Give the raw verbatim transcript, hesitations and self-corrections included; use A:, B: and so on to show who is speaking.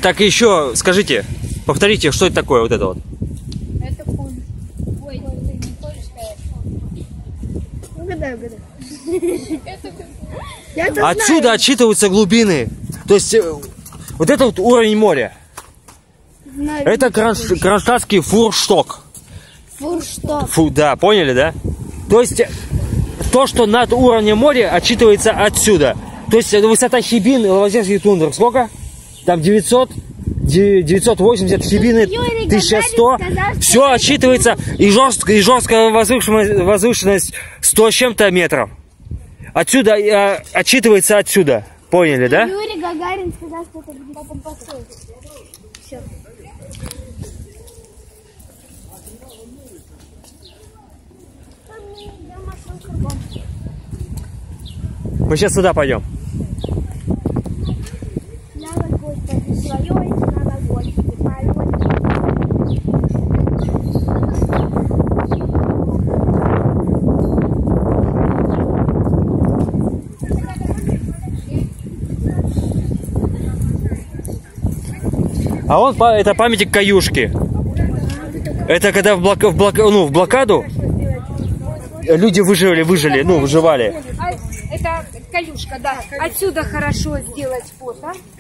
A: Так еще скажите, повторите, что это такое вот это вот?
B: Это пуль. Ой, ты не хочешь сказать? Угадай, угадай.
A: Отсюда отсчитываются глубины. То есть вот это вот уровень моря.
B: Знаю,
A: это кронш... кронштадтский фуршток.
B: Фуршток.
A: Фу, да, поняли, да? То есть то, что над уровнем моря, отчитывается отсюда. То есть высота Хибин и Лавазерский тундр сколько? Там девятьсот, девятьсот восемьдесят, Хибины тысяча сто. Все отсчитывается. И жесткая, и жесткая возвышенность, возвышенность сто с чем-то метров. Отсюда э, отчитывается отсюда. Поняли, да?
B: Юрий Гагарин сказал, что это будет потом построить. Все.
A: Мы сейчас сюда пойдем. А вон это памятник Каюшки. Это когда в, блок, в, блок, ну, в блокаду люди выжили, выжили, ну, выживали.
C: Это Каюшка, да. Отсюда хорошо сделать фото.